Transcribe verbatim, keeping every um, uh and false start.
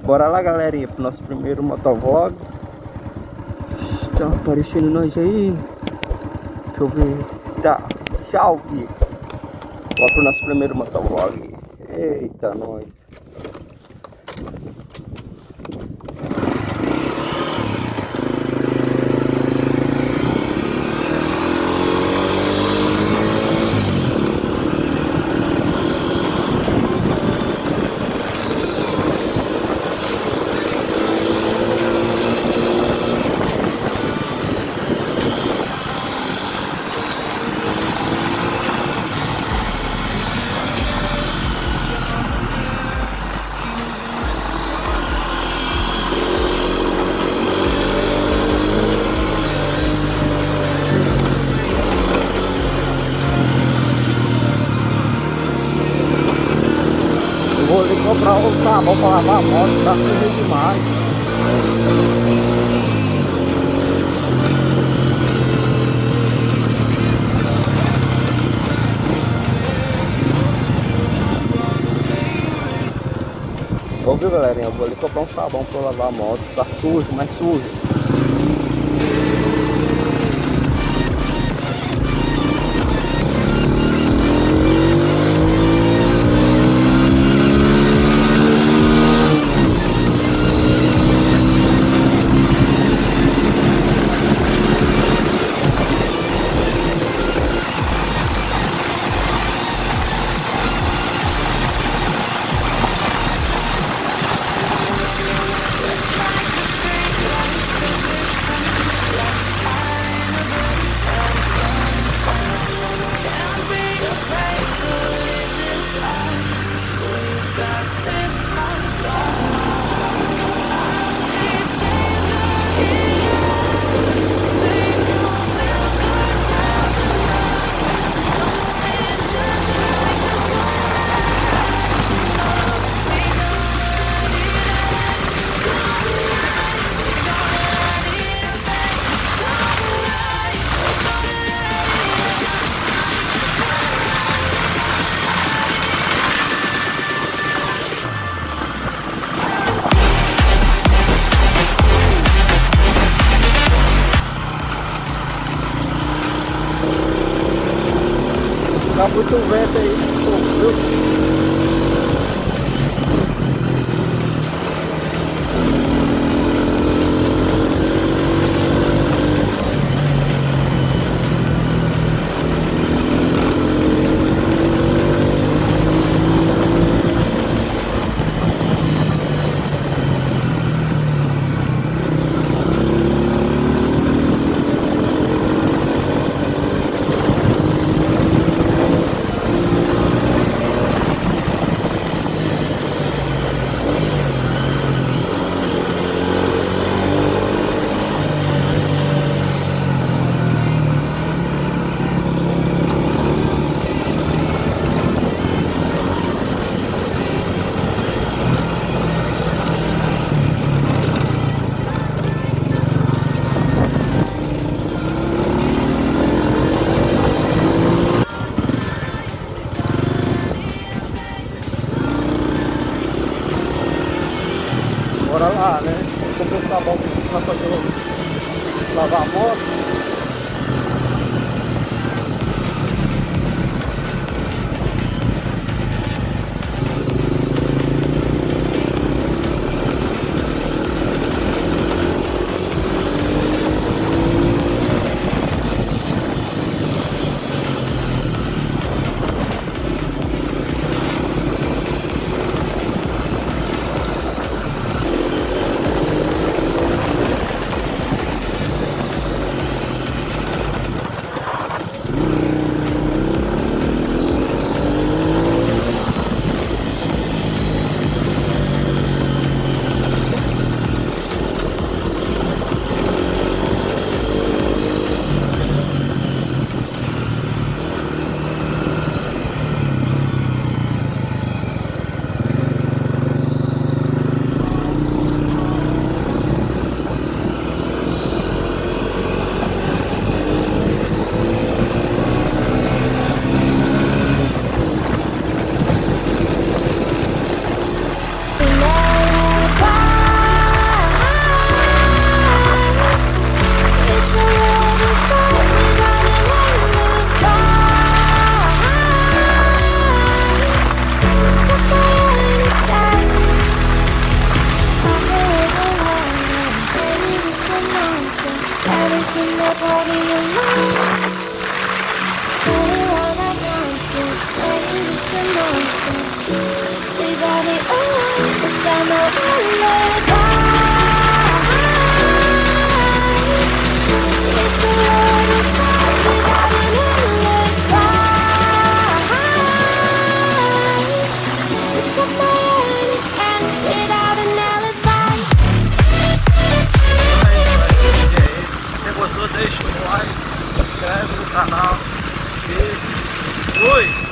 Bora lá, galerinha, pro nosso primeiro motovlog. Tá aparecendo nós aí. Deixa eu ver. Tá, tchau, filho. Bora pro nosso primeiro motovlog. Eita, nós. Vou ali comprar o sabão para lavar a moto, tá sujo demais. Bom, viu, galerinha? Eu vou ali comprar um sabão para lavar a moto, tá sujo, mais sujo. Tá muito vento aí, viu? Bora lá, né? Vou comprar o sabão pra fazer lavar a moto. Deixa o like, se inscreve no canal. Beijo. Fui!